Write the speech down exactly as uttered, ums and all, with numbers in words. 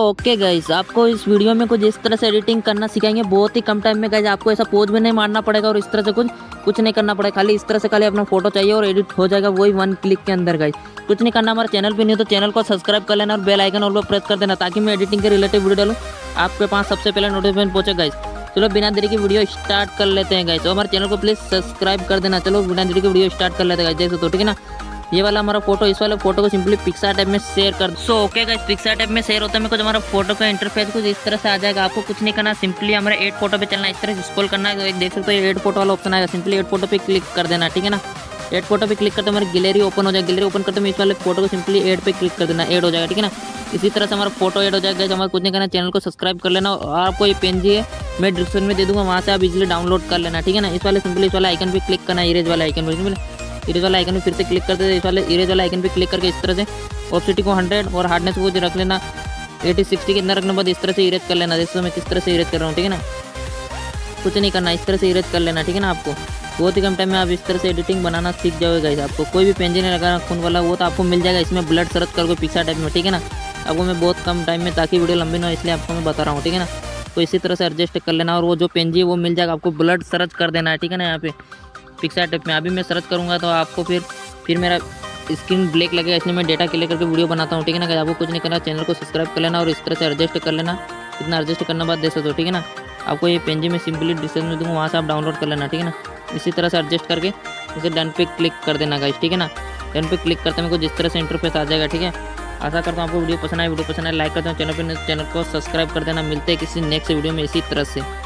Okay guys, आपको इस video में कुछ इस तरह से एडिटिंग करना सिखाएंगे बहुत ही कम टाइम में गाइस। आपको ऐसा पोज भी नहीं मारना पड़ेगा और इस तरह से कुछ कुछ नहीं करना पड़ेगा। खाली इस तरह से खाली अपना फोटो चाहिए और एडिट हो जाएगा वही वन क्लिक के अंदर गाइस। कुछ नहीं करना, हमारे चैनल पे नहीं हो तो चैनल को सब्सक्राइब कर लेना और बेल आइकन ऑल पर प्रेस कर देना ताकि मैं एडिटिंग के रिलेटेड वीडियो डालूँ आपके पास सबसे पहले नोटिफिकेशन पहुंचे गाइस। चलो बिना देरी की वीडियो स्टार्ट कर लेते हैं गाइस। और हमारे चैनल को प्लीज सब्सक्राइब कर देना। चलो बिना देरी की वीडियो स्टार्ट कर लेते हैं गाइस। देख सकते हो, ठीक है ना। ये वाला हमारा फोटो, इस वाले फोटो को सिंपली पिक्सार्टैप में शेयर कर सो ओके गाइस। पिक्सार्टैप में शेयर होता है कुछ हमारा फोटो का इंटरफेस कुछ इस तरह से आ जाएगा। आपको कुछ नहीं करना, सिंपली हमारे एड फोटो पे चलना, इस तरह से स्क्रॉल करना है। तो एक देख सकते हो एड फोटो वाला ऑप्शन आएगा, सिंपली एड फोटो पे क्लिक कर देना, ठीक है ना। एड फोटो पे क्लिक करते हमारी गैलरी ओपन हो जाएगी। गैलरी ओपन करते इस वाले फोटो को सिंपली एड पे क्लिक कर देना, एड हो जाएगा, ठीक है ना। इसी तरह से हमारा फोटो एड हो जाएगा। हमारा कुछ नहीं करना, चैनल को सब्सक्राइब कर लेना और आपको ये पेन जी है मैं डिस्क्रिप्शन में दे दूंगा, वहाँ से आप इजीली डाउनलोड कर लेना, ठीक है ना। इस वाले सिंपली इस वाले आइकन पे क्लिक करना, इरेज वाला आइकन पे इरेज वाला आइकन पे फिर से क्लिक करते थे। इस वाले इरेज वाला आइकन पे क्लिक करके इस तरह से ऑप्सिटी को हंड्रेड और हार्डनेस को रख लेना एटी सिक्सटी के अंदर रखने के बाद इस तरह से इरेज कर लेना। जैसे मैं किस तरह से इरेज कर रहा हूँ, ठीक है ना। कुछ नहीं करना, इस तरह से इरेज कर लेना, ठीक है ना। आपको बहुत ही कम टाइम में आप इस तरह से एडिटिंग बनाना सीख जाओगे गाइस। आपको कोई भी पेंजी नहीं लगाना खून वाला, वो तो आपको मिल जाएगा इसमें ब्लड सर्च करके पिक्सार्टैप में, ठीक है ना। आपको मैं बहुत कम टाइम में, ताकि वीडियो लंबी ना हो इसलिए आपको मैं बता रहा हूँ, ठीक है ना। तो इसी तरह से एडजस्ट कर लेना और वो जो पेंजी है वो मिल जाएगा आपको, ब्लड सर्च कर देना है, ठीक है ना। यहाँ पे पिक्सार्टैप में अभी मैं सर्च करूँगा तो आपको फिर फिर मेरा स्क्रीन ब्लैक लगेगा, इसलिए मैं डेटा क्लियर करके वीडियो बनाता हूँ, ठीक है ना। आपको कुछ नहीं करना, चैनल को सब्सक्राइब कर लेना और इस तरह से एडजस्ट कर लेना। इतना एडजस्ट करने बाद दे सकते हो, ठीक है ना। आपको ये पेंजी में सिंपली डिस्क्रिप्शन में दूँगा, वहाँ से आप डाउनलोड कर लेना, ठीक है ना। इसी तरह से एडजस्ट करके इसे डन पे क्लिक कर देना गाइस, ठीक है ना। डन पे क्लिक करते हैं कुछ इस तरह से इंटरफेस आ जाएगा, ठीक है। आशा करता हूँ आपको वीडियो पसंद आए। वीडियो पसंद आए लाइक करते हैं, चैनल पर चैनल को सब्सक्राइब कर देना। मिलते हैं किसी नेक्स्ट वीडियो में इसी तरह से।